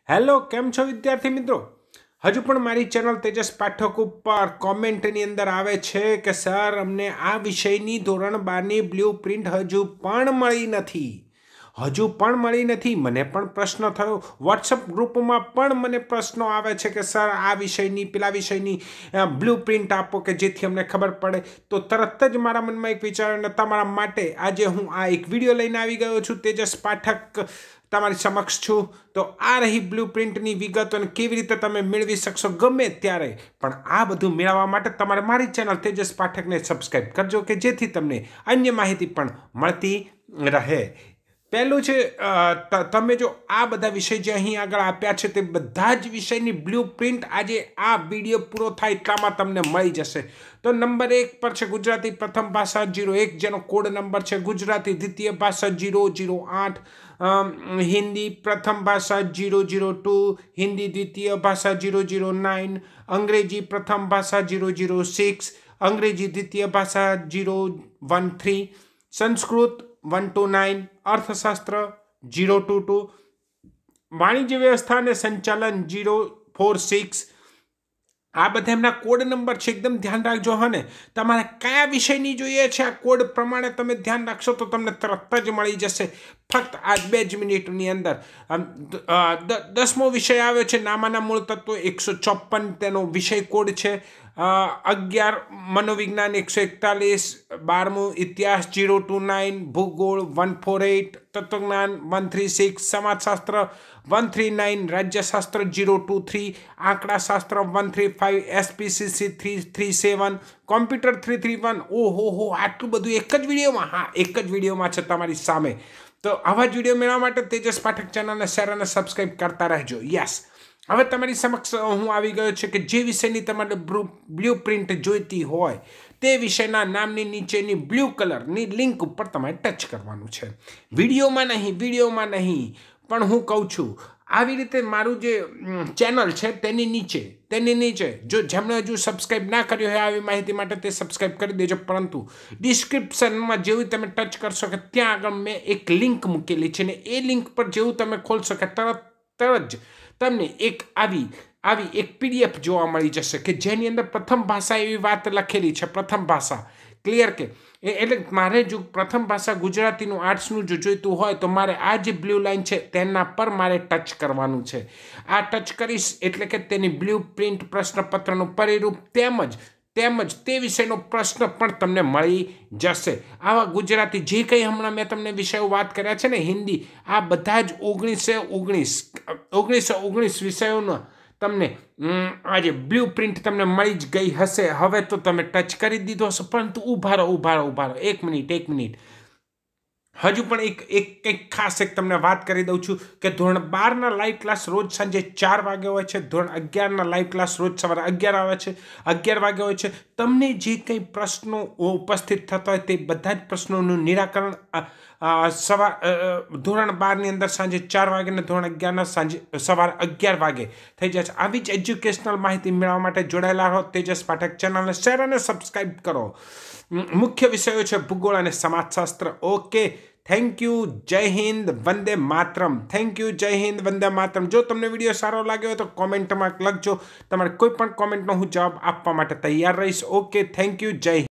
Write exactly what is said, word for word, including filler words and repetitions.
Hello केम छो विद्यार्थी मित्रों। हजू पण मारी चैनल तेजस पाठक पर कॉमेंटनी अंदर आवे छे के सर अमने आ विषयनी धोरण बार नी ब्लू प्रिंट हजू पण मळी नथी हजू पण मळी नथी। मने पण प्रश्न थयो, व्हाट्सएप ग्रुप में पण मने प्रश्नो आवे छे के सर आ विषयनी पेला विषयनी ब्लू प्रिंट आपो के जेथी अमने खबर पड़े। तो तरत ज मारा मन में एक विचार अने तमारा माटे आजे हूँ आ एक विडियो लईने आवी गयो छुं। तेजस पाठक तमारी समक्ष छूं। तो आ रही ब्लू प्रिंटनी विगत अने केवी रीते तमे मेळवी शकशो गमे त्यारे। पण आ बधुं मेळववा माटे तमारे मारी चेनल तेजस पाठकने सब्सक्राइब करजो के जेथी तमने अन्य माहिती पण मळती रहे। पहलू छे तमे जो आ बधा विषय जे अहीं आगळ आप्या छे ते बधा ज विषयनी ब्लू प्रिंट आजे आ विडियो पूरो थाय એટલામાં તમને મળી જશે। तो नंबर एक पर छे गुजराती प्रथम भाषा जीरो एक जेनो कोड नंबर छे गुजराती द्वितीय भाषा जीरो जीरो आठ, हिंदी प्रथम भाषा जीरो जीरो टू, हिंदी द्वितीय भाषा जीरो जीरो नाइन, अंग्रेजी प्रथम भाषा जीरो जीरो सिक्स, अंग्रेजी द्वितीय भाषा जीरो वन थ्री, संस्कृत वन टू नाइन, अर्थशास्त्र जीरो टू टू, वाणिज्य व्यवस्था ने संचालन जीरो फोर सिक्स। आ बधा एमना कोड नंबर छे, एकदम ध्यान राखजो। हाँ ने तमारे कया विषयनी जोईए छे आ कोड प्रमाणे तमे ध्यान राखशो तो तमने तरत ज मळी जशे फक्त आज बे ज मिनिटनी अंदर। दसमो विषय आव्यो छे नामाना मूळ तत्व एक सौ चौप्पन तेनो विषय कोड छे। अगियार मनोविज्ञान एक सौ एकतालीस, बारमू इतिहास जीरो टू नाइन, भूगोल वन फोर एट, तत्वज्ञान वन थ्री सिक्स, समाजशास्त्र वन थ्री नाइन, राज्यशास्त्र जीरो टू थ्री, आंकड़ा शास्त्र one three five, S P C C three three seven, computer three three one. ओहो हो आटलू बधुं एक ज विडियो में। हाँ एक ज विडियो में छे तमारी सामे। तो आवा ज विडियो मेळववा माटे तेजस पाठक चेनल ने शेर अने सब्सक्राइब करता रहेजो। यस हवे तमारी समक्ष हूँ आवी गयो छे के जे विषयनी तमारे ब्लू प्रिंट जोईती होय ते विषयना नामनी नीचेनी ब्लू कलरनी लिंक पर तमारे टच करवानुं छे। विडियो में नहीं विडियो में नहीं पण हूँ कहूँ छूं आवी रीते मारू जे चेनल छे तेनी नीचे तेनी नीचे जो जेमणे हजू सब्सक्राइब ना कर्यो होय आवी माहिती माटे ते सब्सक्राइब करी देजो। परंतु डिस्क्रिप्शन में जेवुं तमे टच करशो के त्यां आगळ मैं एक लिंक मूकेली छे ने ए लिंक पर जेवुं तमे खोलशो के तरत तरत ज तमने एक आवी आवी एक पीडीएफ जोवा मळी जशे के जेनी अंदर प्रथम भाषा एवी वात लखेली छे। प्रथम भाषा क्लियर के एटले मारे जो प्रथम भाषा गुजरातीनुं आर्ट्सनुं जो जोईतुं होय तो मारे आ जे ब्लू लाइन छे तेना पर मारे टच करवानुं छे। आ टच करीश एटले के तेनी ब्लू प्रिंट प्रश्नपत्रनुं परिरूप तेमज तेमज ते विषयनो प्रश्न पण तमने मळी जशे। आवा गुजराती जे कंई हमणां मैं तमने विषयो वात कर्या छे ने हिंदी आ बधा ज ओगણીસ ओगણીસ ओगણીસ ओगણીસ विषयोनो तमने आज ब्लू प्रिंट तमने मळी ज गई हशे। हवे तो तमे टच करी दीधो हशे परंतु उभा रहो उभा रहो उभा रहो एक मिनिट एक मिनिट हजू पण एक एक कंईक खास एक तमने बात करी दऊं छुं के धोरण बार ना लाइव क्लास रोज सांजे चार वागे होय छे। धोरण अगियार ना लाइव क्लास रोज सवारे अगियार आवे छे अगियार वागे होय छे। तमने जे कंई प्रश्नों उपस्थित थता होय ते बधा ज प्रश्नोनुं निराकरण सवा धोरण बार नी अंदर सांजे चार वागे ने धोरण अगियार ना सांजे सवारे अगियार वागे थई जाय छे। आवी ज एज्युकेशनल माहिती मेळववा माटे जोडाયેલા રહો। तेजस पाठक चेनलने शेर अने सब्सक्राइब करो। मुख्य विषयो छे भूगोल अने समाजशास्त्र। Okay thank you Jai Hind Vande Mataram. Thank you Jai Hind Vande मातरम। जो तमने विडियो सारो लाग्यो तो कॉमेंट में लखजो। तमारे कोई पण कॉमेंटनो हूँ जवाब आपवा माटे तैयार रहीश। Okay thank you Jai Hind.